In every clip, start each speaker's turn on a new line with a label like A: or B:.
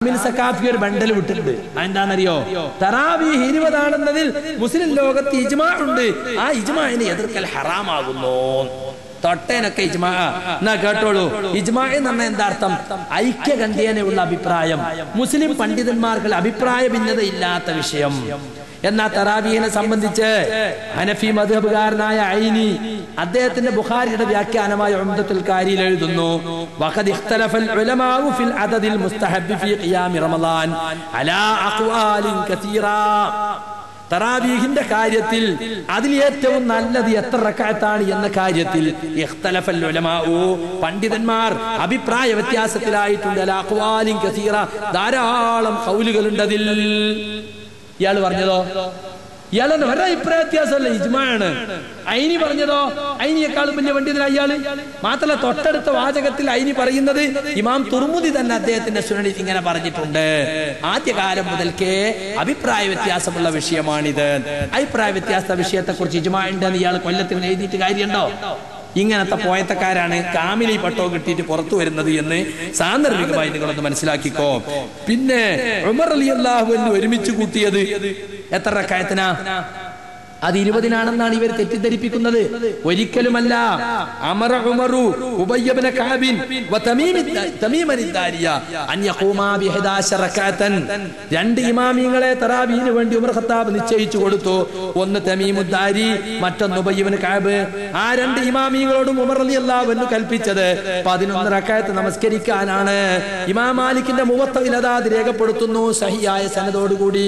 A: സക്കാഫി ഒരു ബണ്ടൽ വിട്ടിട്ടുണ്ട്. എന്താണെന്നറിയോ? തറാവീഹ് 20 ആണെന്നതിൽ മുസ്ലിം ലോകത്ത് ഇജ്മാ ഉണ്ട്. ആ ഇജ്മാഇനെ എതിർക്കൽ ഹറാമാകുന്നു. തൊട്ടേനൊക്കെ ഇജ്മാ. എന്നാ കേട്ടോളൂ, ഇജ്മാ എന്ന് പറഞ്ഞാൽ എന്താ അർത്ഥം? ഐക്യകണ്ഠ്യേനയുള്ള അഭിപ്രായം. മുസ്ലിം പണ്ഡിതന്മാർക്ക് അഭിപ്രായ ഭിന്നത ഇല്ലാത്ത വിഷയം. എന്നാ തറാവീഹിനെ സംബന്ധിച്ച് ഹനഫി മദ്ഹബുകാരനായ ഐനി അദ്ദേഹത്തിന്റെ ബുഖാരിയുടെ വ്യാഖ്യാനമായ ഉംദത്തുൽ കാരിയിൽ എഴുതുന്നു, വഖദ് ഇഖ്തലഫൽ ഉലമാഉ ഫിൽ അദദിൽ മുസ്തഹബ് ഫീ ഖിയാമി റമളാൻ അലാ അഖ്വാലിൻ കസീറാ. തറാവീഹിന്റെ കാര്യത്തിൽ അതിൽ ഏറ്റവും നല്ലത് എത്ര റക്അത്താണ് എന്ന കാര്യത്തിൽ ഇഖ്തലഫൽ ഉലമാഉ പണ്ഡിതന്മാർ അഭിപ്രായ വ്യത്യാസത്തിലായിട്ടുണ്ട്. അലാ അഖ്വാലിൻ കസീറ, ധാരാളം ഖൗലുകളുണ്ട് അതിൽ. ഇയാൾ പറഞ്ഞതോ? ഇയാളെ ഒരഭിപ്രായ വ്യത്യാസമല്ല, ഇജ്മാഅാണ്. ഐനി പറഞ്ഞതോ? ഐനിയെക്കാളും വലിയ പണ്ഡിതനായ ഇയാള്. മാത്രമല്ല തൊട്ടടുത്ത വാചകത്തിൽ ഐനി പറയുന്നത് ഇമാം തുർമുദി തന്നെ അദ്ദേഹത്തിന്റെ സുനനിൽ ഇങ്ങനെ പറഞ്ഞിട്ടുണ്ട്. ആദ്യകാലം മുതൽക്കേ അഭിപ്രായ വ്യത്യാസമുള്ള വിഷയമാണിത്. അഭിപ്രായ വ്യത്യാസ വിഷയത്തെ കുറിച്ച് ഇജ്മാഅ് ഉണ്ടെന്ന് ഇയാൾ കൊല്ലത്തിൽ എഴുതിയിട്ട് കാര്യമുണ്ടോ? ഇങ്ങനത്തെ പോയത്തക്കാരാണ് കാമിലി പട്ടോ കിട്ടിയിട്ട് പുറത്തു വരുന്നത് എന്ന് സാന്ദർഭികമായി നിങ്ങളൊന്ന് മനസ്സിലാക്കിക്കോ. പിന്നെ ഉമർ റളിയല്ലാഹു അൻഹു ഒരുമിച്ച് കൂട്ടിയത് എത്ര റക്അത്തിനാ? അത് 20 ഇവർ തെറ്റിദ്ധരിപ്പിക്കുന്നത്. ഒരിക്കലുമല്ല. അമറ ഉമറു ഉബയ്യ ഇബ്നു കഅബിൻ വ തമീമൻ ദാരിയ അൻ യഖൂമാ ബി 11 റക്അതൻ. രണ്ട് ഇമാമിങ്ങളെ തറാവീഹിന് വേണ്ടി ഉമർ ഖത്താബ് നിശ്ചയിച്ചു കൊടുത്തു. ഒന്ന് തമീമുദ് ദാരി, മറ്റൊന്ന് ഉബയ്യ ഇബ്നു കഅബ്. ആ രണ്ട് ഇമാമിങ്ങളോടും ഉമർ റളിയല്ലാഹു അൻഹു കൽപ്പിച്ചത് 11 റക്അത്ത് നമസ്കരിക്കാനാണ്. ഇമാം മാലിക്കിന്റെ മുവത്തയിൽ അത് രേഖപ്പെടുത്തുന്നു സഹിയായ സനദോടുകൂടി.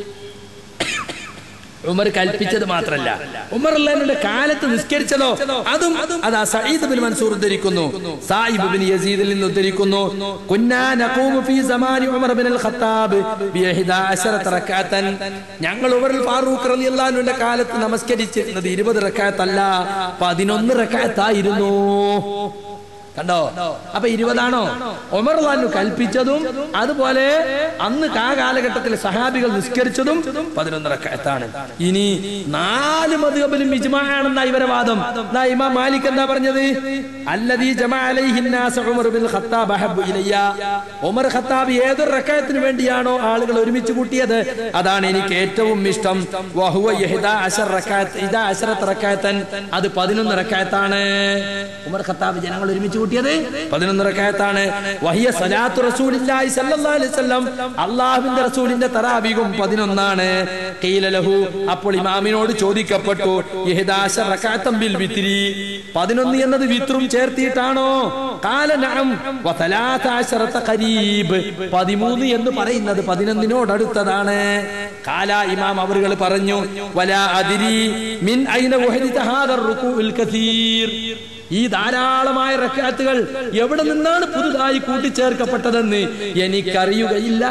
A: ഉമർ കൽപ്പിച്ചത് മാത്രല്ല, ഉമർ അള്ളാഹുവിന്റെ കാലത്ത് നിസ്കരിച്ചതോ അതും അതാ സഈദ് ബിൻ മൻസൂർ ഉദ്ധരിക്കുന്നു, സായിബ് ബിൻ യസീദിൽ നിന്ന് ഉദ്ധരിക്കുന്നു. കുന്നാ നഖൂമു ഫീ സമാനി ഉമർ ബിൻ അൽ ഖത്താബ് ബി 11 റക്അതൻ. ഞങ്ങൾ ഉമർ ഫാറൂഖ് റളിയല്ലാഹു അൻഹുവിന്റെ കാലത്ത് നമസ്കരിച്ചിരുന്നത് 20 റക്അത്തല്ല, 11 റക്അത്തായിരുന്നു. കണ്ടോ? അപ്പൊ 20 ആണോ ഉമർ റളിയല്ലാഹു കൽപ്പിച്ചതും അതുപോലെ അന്ന് ആ കാലഘട്ടത്തിൽ സഹാബികൾ നിസ്കരിച്ചതും 11 റക്അത്താണ്. ഇനി 4 മദ്ഹബിലും ഇജ്മാഅാണെന്ന ഇവരെ വാദം. ഇമാം മാലിക് എന്താ പറഞ്ഞത്? അല്ലദീ ജമഅ അലൈഹി الناس ഉമർ ബിൻ ഖത്താബ് അഹബ്ബു ഇലയ്യ. ഉമർ ഖത്താബ് ഏതൊരു റക്അത്തിന് വേണ്ടിയാണോ ആളുകൾ ഒരുമിച്ച് കൂട്ടിയത് അതാണ് എനിക്ക് ഏറ്റവും ഇഷ്ടം. വഹുവ 11 റക്അത്തൻ. അത് 11 റക്അത്താണ്. ഉമർ ഖത്താബ് ജനങ്ങൾ ഒരുമിച്ച് കൂട്ടിയത് 11 റക്അത്താണ്. വഹിയ സലാത്തു റസൂലില്ലാഹി സ്വല്ലല്ലാഹു അലൈഹി വസല്ലം. അല്ലാഹുവിന്റെ റസൂലിന്റെ തറാവീഹും 11 ഖീല ലഹു. അപ്പോൾ ഇമാമിനോട് ചോദിക്കപ്പെട്ടു, 11 റക്അത്തൻ ബിൽ വിത്രി, 11 എന്നത് വിത്രും ചേർത്തിട്ടാണോ? ഖാല നഅം വ 13 ഖരീബ്. 13 എന്ന് പറയുന്നത് 11നോട് അടുത്തതാണ്. ഖാല ഇമാം അവറുകൾ പറഞ്ഞു, വലാ അദ്രി മിൻ ഐന വഹദിത ഹാദർ റുകൂഉൽ കസീർ. ഈ ധാരാളമായ റക്അത്തുകൾ എവിടെ നിന്നാണ് പുതുതായി കൂട്ടിച്ചേർക്കപ്പെട്ടതെന്ന് എനിക്കറിയുകയില്ല.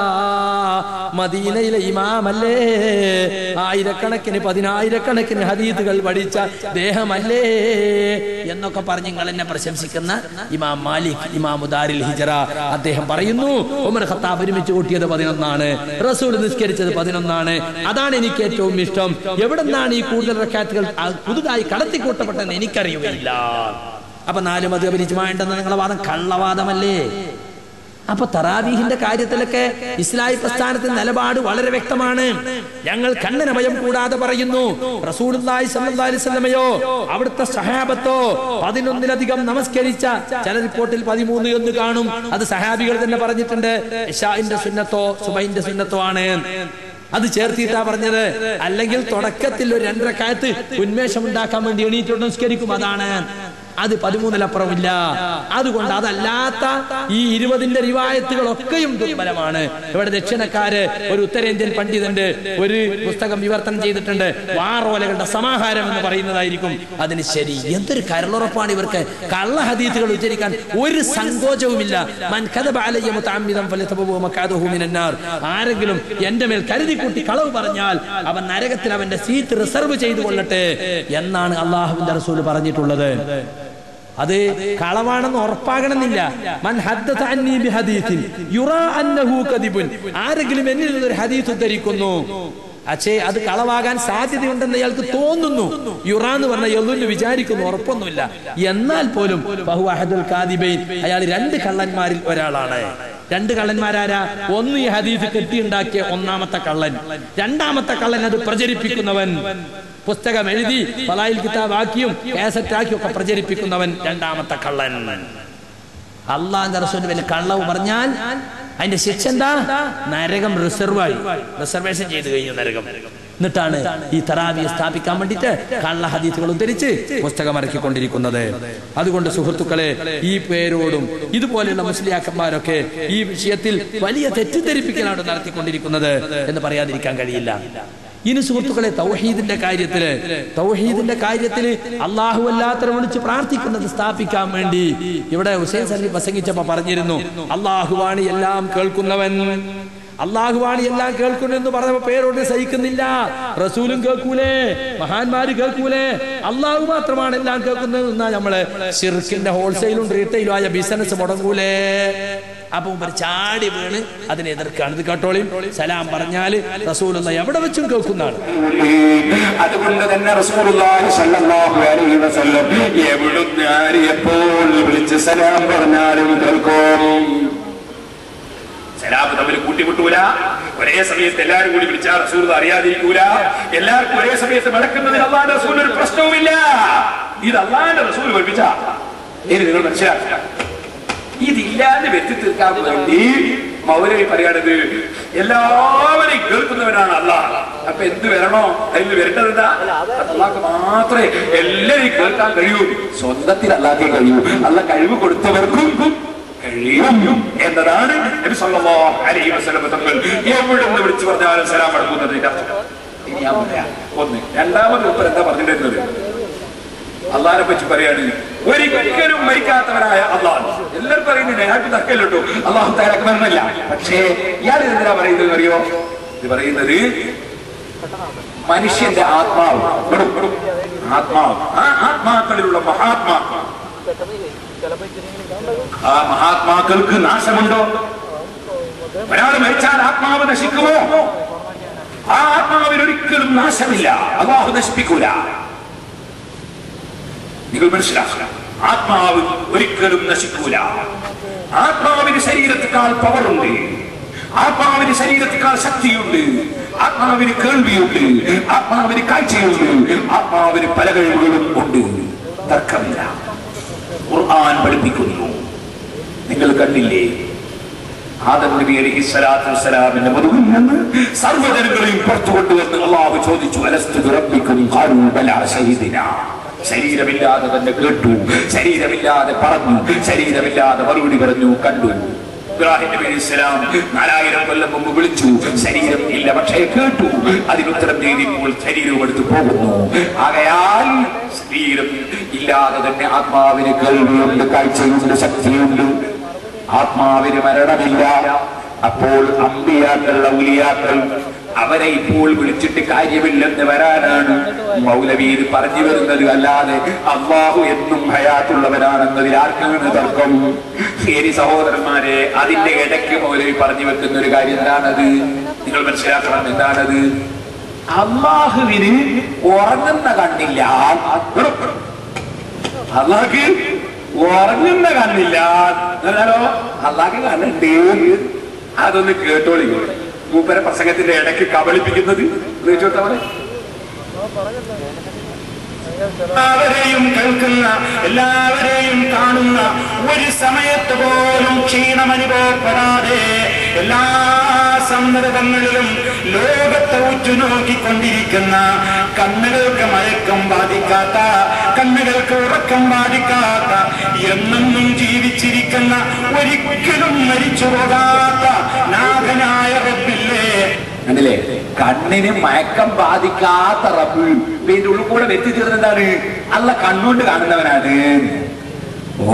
A: മദീനയിലെ ഇമാമല്ലേ, ആയിരക്കണക്കിന് 10,000കണക്കിന് ഹദീസുകൾ പഠിച്ച ദേഹമല്ലേ എന്നൊക്കെ പറഞ്ഞ് നിങ്ങൾ എന്നെ പ്രശംസിക്കുന്ന ഇമാം മാലിക് ഇമാമു ദാരിൽ ഹിജ്റ അദ്ദേഹം പറയുന്നു, ഉമർ ഖത്താബ് ഒരുമിച്ച് കൂട്ടിയത് 11, റസൂൽ നിസ്കരിച്ചത് 11. അതാണ് എനിക്ക് ഏറ്റവും ഇഷ്ടം. എവിടെ നിന്നാണ് ഈ കൂടുതൽ റക്അത്തുകൾ പുതുതായി കടത്തിക്കൂട്ടപ്പെട്ടതെന്ന് എനിക്കറിയുകയില്ല. അപ്പൊ 4 മദ്ഹബിൽ ഇജ്മാഅ് ഉണ്ടെന്ന നിങ്ങളുടെ വാദം കള്ളവാദമല്ലേ? അപ്പൊ തറാവീഹിന്റെ കാര്യത്തിലൊക്കെ ഇസ്ലാഹി പ്രസ്ഥാനത്തിന്റെ നിലപാട് വളരെ വ്യക്തമാണ്. ഞങ്ങൾ കണ്ണന ഭയം കൂടാതെ പറയുന്നു, റസൂലുള്ളാഹി സ്വല്ലല്ലാഹു അലൈഹി വസല്ലമയോ അവിടുത്തെ സഹാബത്തോ 11ലധികം നമസ്കരിച്ച, ചില റിപ്പോർട്ടിൽ 13 എന്ന് കാണും. അത് സഹാബികൾ തന്നെ പറഞ്ഞിട്ടുണ്ട്. ഇശാഇന്റെ സുന്നത്തോ സുബഹിന്റെ സുന്നത്തോ ആണ്. അത് ചേർത്തിട്ടാ പറഞ്ഞത്. അല്ലെങ്കിൽ തുടക്കത്തിൽ ഒരു 2 റക്അത്ത് ഉന്മേഷം ഉണ്ടാക്കാൻ വേണ്ടി എണീറ്റ് നമസ്കരിക്കും, അതാണ്. അത് 13ലപ്പുറമില്ല. അതുകൊണ്ട് അതല്ലാത്ത ഈ 20ന്റെ റിവായത്തുകളൊക്കെയും ദുർബലമാണ്. ഇവിടെ ദക്ഷിണക്കാര് ഒരു ഉത്തരേന്ത്യൻ പണ്ഡിതന്റെ ഒരു പുസ്തകം വിവർത്തനം ചെയ്തിട്ടുണ്ട്, വാറോലകളുടെ സമാഹാരം എന്ന് പറയുന്നതായിരിക്കും അതിന് ശരി. എന്തൊരു കരളുറപ്പാണ് ഇവർക്ക്. കള്ള ഹദീസുകൾ ഉച്ചരിക്കാൻ ഒരു സങ്കോചവുമില്ല. മൻ കദബ അലയ്യ മുതഅമ്മിദൻ ഫലതബവ മഖഅദഹു മിനന്നാർ. ആരെങ്കിലും എന്റെ മേൽ കരുതിക്കൂട്ടി കളവ് പറഞ്ഞാൽ അവൻ നരകത്തിൽ അവന്റെ സീറ്റ് റിസർവ് ചെയ്തു കൊള്ളട്ടെ എന്നാണ് അല്ലാഹുവിന്റെ റസൂൽ പറഞ്ഞിട്ടുള്ളത്. അത് കളവാണെന്ന് ഉറപ്പാകണമെന്നില്ല. മൻ ഹദ്ദത അന്നി ബിഹദീസിൻ യുറാ അന്നഹു കദിബുൻ. ആരെങ്കിലും എന്നിൽ നിന്നൊരു ഹദീസ് ഉദ്ധരിക്കുന്നു, പക്ഷേ അത് കളവാകാൻ സാധ്യതയുണ്ടെന്ന് അയാൾക്ക് തോന്നുന്നു. യുറാ എന്ന് പറഞ്ഞ യദുന്ന് വിചാരിക്കുന്നു, ഉറപ്പൊന്നുമില്ല. എന്നാൽ പോലും ബഹു അഹദുൽ കാദിബൈൻ, അയാൾ 2 കള്ളന്മാരിൽ ഒരാളാണ്. രണ്ട് കള്ളന്മാരാരാ? ഒന്ന് ഈ ഹദീസ് കെട്ടിയുണ്ടാക്കിയ ഒന്നാമത്തെ കള്ളൻ, രണ്ടാമത്തെ കള്ളൻ അത് പ്രചരിപ്പിക്കുന്നവൻ, പുസ്തകം എഴുതി ഫലായിൽ കിതാബാക്കിയും കാസറ്റാക്കിയും ഒക്കെ പ്രചരിപ്പിക്കുന്നവൻ രണ്ടാമത്തെ കള്ളൻ. അള്ളാഹുവിന്റെ റസൂലിന്റെ പേരിൽ കള്ളവ് പറഞ്ഞാൽ അതിന്റെ ശിക്ഷ എന്താ? നരകം റിസർവേഷൻ ചെയ്ത് കഴിഞ്ഞു നരകം. എന്നിട്ടാണ് ഈ തറാവിയെ സ്ഥാപിക്കാൻ വേണ്ടിയിട്ട് കള്ള ഹദീസുകൾ ഉദ്ധരിച്ച് പുസ്തകം ഇറക്കിക്കൊണ്ടിരിക്കുന്നത്. അതുകൊണ്ട് സുഹൃത്തുക്കളെ, ഈ പേരോടും ഇതുപോലെയുള്ള മുസ്ലിയാക്കന്മാരൊക്കെ ഈ വിഷയത്തിൽ വലിയ തെറ്റിദ്ധരിപ്പിക്കലാണ് നടത്തിക്കൊണ്ടിരിക്കുന്നത് എന്ന് പറയാതിരിക്കാൻ കഴിയില്ല. ഇനി സുഹൃത്തുക്കളെ, തൗഹീദിന്റെ കാര്യത്തില് അള്ളാഹു അല്ലാത്തവരെ വിളിച്ച് പ്രാർത്ഥിക്കുന്നത് സ്ഥാപിക്കാൻ വേണ്ടി ഇവിടെ ഹുസൈൻ സല്ലി പ്രസംഗിച്ചപ്പോ പറഞ്ഞിരുന്നു, അള്ളാഹുവാണ് എല്ലാം കേൾക്കുന്നവൻ, അള്ളാഹുവാണ് എല്ലാം കേൾക്കുന്നെന്ന് പറഞ്ഞപ്പോ പേരോട് സഹിക്കുന്നില്ല. റസൂലും കേൾക്കൂലേ, മഹാന്മാര് കേൾക്കൂലേ, അള്ളാഹു മാത്രമാണ് എല്ലാം കേൾക്കുന്നത് എന്നാ നമ്മള് ശിർക്കിന്റെ ഹോൾസെയിലും റീറ്റെയിലും ആയ ബിസിനസ് മുടങ്ങൂലേ? അപ്പൊ ഒരു ചാടി വീണ് അതിനെ എതിർക്കാണ്. ഇത് കേട്ടോളിയും, സലാം പറഞ്ഞാല് റസൂലുള്ള എവിടെ വെച്ചും കേൾക്കുന്നതാണ്.
B: അതുകൊണ്ട് തന്നെ റസൂലുള്ളാഹി സ്വല്ലല്ലാഹു അലൈഹി വസല്ലം എവിടുന്ന് ആര് എപ്പോൾ വിളിച്ച് സലാം പറഞ്ഞാലും കേൾക്കും. സലാം തമ്മിൽ കൂട്ടിമുട്ടൂല. ഒരേ സമയത്ത് എല്ലാവരും കൂടി വിളിച്ചാൽ റസൂൽ അറിയാതിരിക്കൂല. എല്ലാവർക്കും ഒരേ സമയത്ത് മടക്കുന്നതിന് അള്ളാഹുവിന്റെ റസൂൽ ഒരു പ്രശ്നവുമില്ല. ഇത് അള്ളാഹുവിന്റെ റസൂൽ പഠിപ്പിച്ച നിങ്ങൾ മനസ്സിലാക്കുക. ഇതില്ലാതെ വെറ്റി തീർക്കാൻ വേണ്ടി മൗലവി പറയാണത് എല്ലാവരെയും കേൾക്കുന്നവനാണ് അള്ളാഹ്. അപ്പൊ എന്ത് വരണോ അതിൽ വരേണ്ടതെന്താ? അള്ളാഹ്ക്ക് മാത്രമേ എല്ലാവരെയും കേൾക്കാൻ കഴിയൂ. സ്വന്തത്തിൽ അള്ളാഹ്ക്കേ കഴിയൂ. അള്ളാഹ് കഴിവ് കൊടുത്തവർക്കും കഴിയും എന്നതാണ് നബി സല്ലല്ലാഹു അലൈഹി വസല്ലം തങ്ങൾ എവിടുന്ന് വിളിച്ചു പറഞ്ഞാലും സലാം അടക്കുന്നതിന്റെ അർത്ഥം. ഇനി ഞാൻ പറയാം. ഒന്ന്. രണ്ടാമത് ഉപ്പർ എന്താ പറഞ്ഞിരുന്നത്? അള്ളാഹിനെ പറ്റി പറയാണ്, ഒരിക്കലും മരിക്കാത്തവനായ അള്ളാഹ്. എല്ലാവരും പറയുന്നുണ്ട് ഞങ്ങൾക്ക് തർക്കമില്ലട്ടോ, അള്ളാഹു തആലക്ക് മരണമില്ല. പക്ഷേ ഇയാൾ എന്തിനാ പറയുന്നത് അറിയോ? ഇത് പറയുന്നത് മനുഷ്യന്റെ ആത്മാവ്, ആ ആത്മാക്കളിലുള്ള മഹാത്മാക്കൾ, ആ മഹാത്മാക്കൾക്ക് നാശമുണ്ടോ? ഒരാൾ മരിച്ചാൽ ആത്മാവ് നശിക്കുമോ? ആ ആത്മാവിന് ഒരിക്കലും നാശമില്ല, അല്ലാഹു നശിപ്പിക്കൂല. നിങ്ങൾ മനസ്സിലാക്കണം, ആത്മാവ് ഒരിക്കലും നശിക്കൂല. ആത്മാവിന് ശരീരത്തെക്കാൾ പവറുണ്ട്, ആത്മാവിന് ശരീരത്തെക്കാൾ ശക്തിയുണ്ട്, ആത്മാവിന് കേൾവിയുണ്ട്, ആത്മാവിന് കാഴ്ചയുണ്ട്, ആത്മാവിന് പല കഴിവുകളും ഉണ്ട്. തർക്കമില്ല. ഖുർആൻ പഠിപ്പിക്കുന്നു. നിങ്ങൾ കണ്ടില്ലേ, ആദം നബി അലൈഹിസ്സലാത്തു വസ്സലാമിന്റെ മധുവിൽ നിന്ന് സർവ്വജനങ്ങളെയും പുറത്തു കൊണ്ടുവന്ന് അല്ലാഹു ചോദിച്ചു, അലസ്തു ബിറബ്ബിക്കും ഖാലൂ ബലാ ശഹീദിനാ. ശരീരമില്ലാതെ തന്നെ കേട്ടു, ശരീരമില്ലാതെ പറഞ്ഞു, ശരീരമില്ലാതെ മറുപടി പറഞ്ഞു, കണ്ടു. ഇബ്രാഹിം നബി അലൈഹിസ്സലാം 4000 കൊല്ലം മുമ്പ് വിളിച്ചു, ശരീരം ഇല്ല പക്ഷേ കേട്ടു. അതിനുത്തരം ചെയ്തപ്പോൾ ശരീരവും എടുത്തു പോകുന്നു. ആകയാൽ ശരീരം ഇല്ലാതെ തന്നെ ആത്മാവിന് കേൾവിയുണ്ട്, കാഴ്ചയുണ്ട്, ശക്തിയുണ്ട്, ആത്മാവിന് മരണമില്ല. അപ്പോൾ അമ്പിയാക്കൾ, ഔലിയാക്കൾ അവരെ ഇപ്പോൾ വിളിച്ചിട്ട് കാര്യമില്ലെന്ന് വരാനാണ് മൗലവി പറഞ്ഞു വരുന്നത്. അല്ലാതെ അല്ലാഹു എന്നും ഹയാത്തുള്ളവനാണെന്നതിൽ ആർക്കാണ് തർക്കം? ശരി സഹോദരന്മാരെ, അതിന്റെ ഇടയ്ക്ക് മൗലവി പറഞ്ഞു വെക്കുന്ന ഒരു കാര്യം എന്താണത്? നിങ്ങൾ മനസ്സിലാക്കണം. എന്താണത്? അല്ലാഹുവിന് ഉറങ്ങുന്ന കണ്ണില്ല. അല്ലാഹ്ക്ക് ഉറങ്ങുന്ന കണ്ണില്ല എന്നാലോ അല്ലാഹ്ക്ക് കണ്ണുണ്ട്. അതൊന്ന് കേട്ടോളി. മൂപ്പരെ പ്രസംഗത്തിന്റെ ഇടയ്ക്ക് കബളിപ്പിക്കുന്നത് എല്ലാവരെയും കേൾക്കുന്ന, എല്ലാവരെയും കാണുന്ന, ഒരു സമയത്ത് പോലും ക്ഷീണം അനുഭവപ്പെടാതെ എല്ലാ സന്ദർഭങ്ങളിലും ലോകത്തെ ഉറ്റുനോക്കിക്കൊണ്ടിരിക്കുന്ന, കണ്ണുകൾക്ക് മയക്കം ബാധിക്കാത്ത, കണ്ണുകൾക്ക് ഉറക്കം ബാധിക്കാത്ത, എന്നെന്നും ജീവിച്ചിരിക്കുന്ന, ഒരിക്കലും മരിച്ചു പോകാത്ത നാഥനായ റബ്ബില്ലേ. കണ്ടില്ലേ, കണ്ണിന് മയക്കം ബാധിക്കാത്ത റബ്ബ്. ഇതിന്റെ ഉള്ളിൽ കൂടെ വ്യക്തിചേർന്ന് എന്താണ്? അല്ല കണ്ണുകൊണ്ട് കാണുന്നവനാണ്. ഓ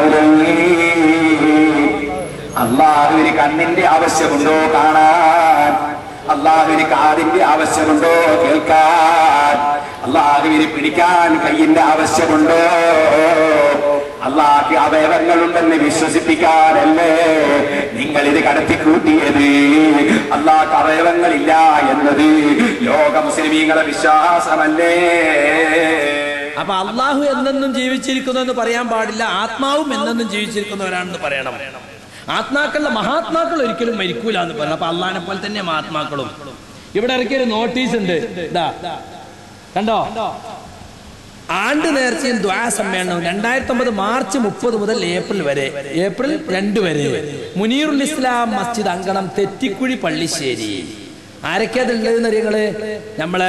B: അല്ലാഹുവിന് കണ്ണിന്റെ ആവശ്യമുണ്ടോ കാണാൻ? അല്ലാഹുവിന് കാതിന്റെ ആവശ്യമുണ്ടോ കേൾക്കാൻ? അല്ലാഹുവിന് പിടിക്കാൻ കയ്യിന്റെ ആവശ്യമുണ്ടോ? അല്ലാഹുവിന് അവയവങ്ങളുണ്ടെന്ന് വിശ്വസിപ്പിക്കാനല്ലേ നിങ്ങൾ ഇത് കടത്തിക്കൂട്ടിയത്? അല്ലാഹുവിന് അവയവങ്ങളില്ല എന്നത് ലോക മുസ്ലിമീങ്ങളുടെ വിശ്വാസമല്ലേ?
A: അപ്പൊ അള്ളാഹു എന്നെന്നും ജീവിച്ചിരിക്കുന്നു എന്ന് പറയാൻ പാടില്ല, ആത്മാവും എന്നെന്നും ജീവിച്ചിരിക്കുന്നവരാണെന്ന് പറയണം. ആത്മാക്കളുടെ മഹാത്മാക്കൾ ഒരിക്കലും മരിക്കൂല എന്ന് പറഞ്ഞു. അപ്പൊ അള്ളാഹിനെ പോലെ തന്നെ മഹാത്മാക്കളും. ഇവിടെ ഇറക്കിയൊരു നോട്ടീസ് ഉണ്ട്, ഇതാ കണ്ടോ, ആണ്ട് നേർച്ചയും ദ്വാ സമ്മേളനവും 2009 മാർച്ച് 30 മുതൽ ഏപ്രിൽ 2 വരെ മുനീറുൽ ഇസ്ലാം മസ്ജിദ് അങ്കണം തെറ്റിക്കുഴി പള്ളിശ്ശേരി. ആരൊക്കെയാതുള്ളതെന്ന് അറിയങ്ങള്? നമ്മളെ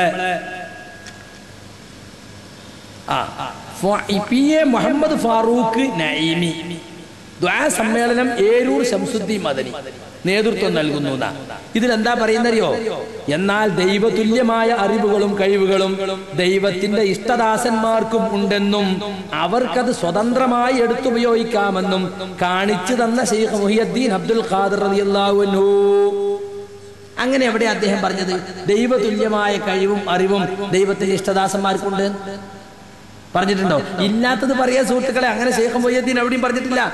A: PA മുഹമ്മദ് ഫാറൂഖ് നഈമി. ദ്വാ സമ്മേളനം ഏരൂർ ശംസുദ്ദീൻ മദനി നേതൃത്വം നൽകുന്നു. ഇതിലെന്താ പറയുന്നറിയോ? എന്നാൽ ദൈവതുല്യമായ അറിവുകളും കഴിവുകളും ദൈവത്തിന്റെ ഇഷ്ടദാസന്മാർക്കും ഉണ്ടെന്നും അവർക്കത് സ്വതന്ത്രമായി എടുത്തുപയോഗിക്കാമെന്നും കാണിച്ചു തന്ന ശൈഖ് മുഹിയുദ്ദീൻ അബ്ദുൽ ഖാദിർ റളിയല്ലാഹു അൻഹു. അങ്ങനെ എവിടെ അദ്ദേഹം പറഞ്ഞത്? ദൈവതുല്യമായ കഴിവും അറിവും ദൈവത്തിന്റെ ഇഷ്ടദാസന്മാർക്കുണ്ട് പറഞ്ഞിട്ടുണ്ടോ? ഇല്ലാത്തത് പറയാ സുഹൃത്തുക്കളെ. അങ്ങനെ ശൈഖ് മുഹിയുദ്ദീൻ എവിടെയും പറഞ്ഞിട്ടില്ല.